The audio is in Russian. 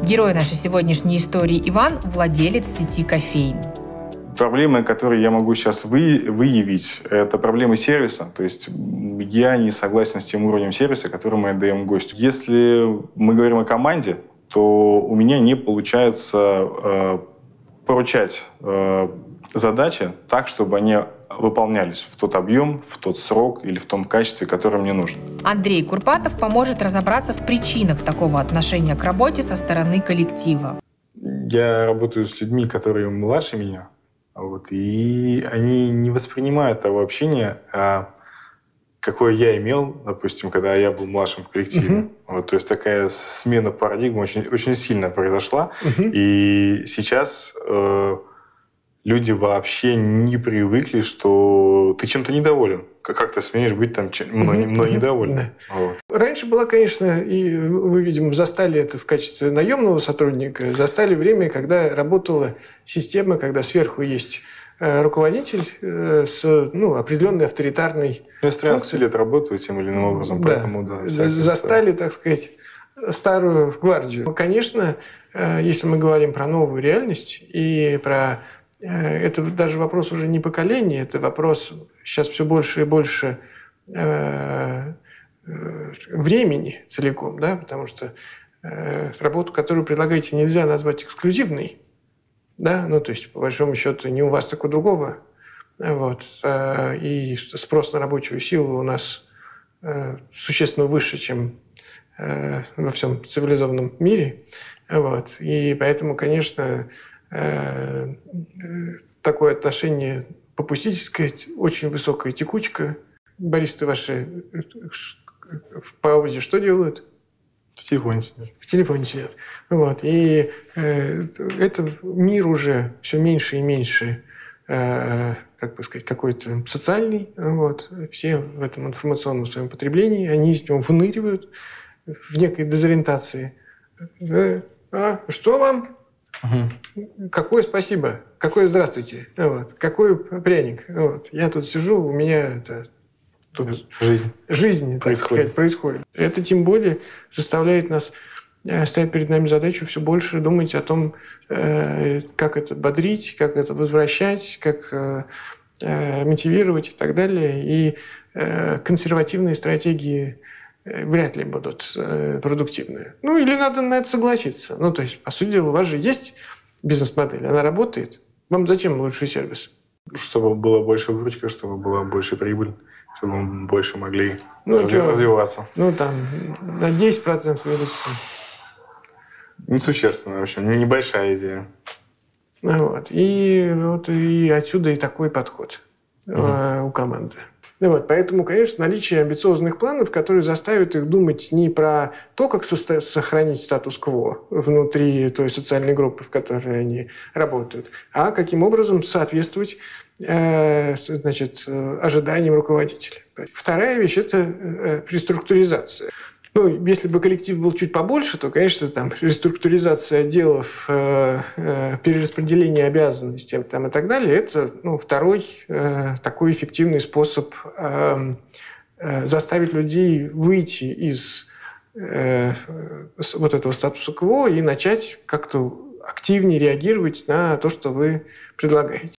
Герой нашей сегодняшней истории Иван – владелец сети кофеин. Проблемы, которые я могу сейчас выявить, это проблемы сервиса. То есть я не согласен с тем уровнем сервиса, который мы отдаем гостю. Если мы говорим о команде, то у меня не получается поручать задачи так, чтобы они выполнялись в тот объем, в тот срок или в том качестве, которое мне нужно. Андрей Курпатов поможет разобраться в причинах такого отношения к работе со стороны коллектива. Я работаю с людьми, которые младше меня, и они не воспринимают того общения, какое я имел, допустим, когда я был младшим в коллективе. То есть такая смена парадигмы очень, очень сильно произошла. И сейчас люди вообще не привыкли, что ты чем-то недоволен. Как ты смеешь быть там мной недоволен? Да. Раньше была, конечно, и вы, видимо, застали это в качестве наемного сотрудника, застали время, когда работала система, когда сверху есть руководитель с определенной авторитарной Я с 13 лет работаю тем или иным образом, поэтому да. Застали, так сказать, старую гвардию. Конечно, если мы говорим про новую реальность и про... Это даже вопрос уже не поколения, это вопрос сейчас все больше и больше времени целиком, да, потому что работу, которую предлагаете, нельзя назвать эксклюзивной, да, то есть, по большому счету, не у вас, так у другого, и спрос на рабочую силу у нас существенно выше, чем во всем цивилизованном мире, и поэтому, конечно, такое отношение попустительское, очень высокая текучка. Баристы ваши в паузе что делают? В телефоне сидят. В телефоне сидят. И это мир уже все меньше и меньше, какой-то социальный. Все в этом информационном своем потреблении, они из него выныривают в некой дезориентации. Что вам? Какое спасибо, какое здравствуйте, какой пряник. Я тут сижу, у меня жизнь происходит. Это тем более заставляет нас, ставить перед нами задачу все больше думать о том, как это бодрить, как это возвращать, как мотивировать и так далее. И консервативные стратегии вряд ли будут продуктивны. Или надо на это согласиться. То есть, по сути дела, у вас же есть бизнес-модель, она работает. Вам зачем лучший сервис? Чтобы была больше выручка, чтобы была больше прибыль, чтобы мы больше могли развиваться. На 10% вырасти. Несущественно, в общем, небольшая идея. И отсюда и такой подход у команды. Поэтому, конечно, наличие амбициозных планов, которые заставят их думать не про то, как сохранить статус-кво внутри той социальной группы, в которой они работают, а каким образом соответствовать ожиданиям руководителя. Вторая вещь – это реструктуризация. Если бы коллектив был чуть побольше, то, конечно, там реструктуризация отделов, перераспределение обязанностей и так далее – это второй такой эффективный способ заставить людей выйти из этого статуса-кво и начать как-то активнее реагировать на то, что вы предлагаете.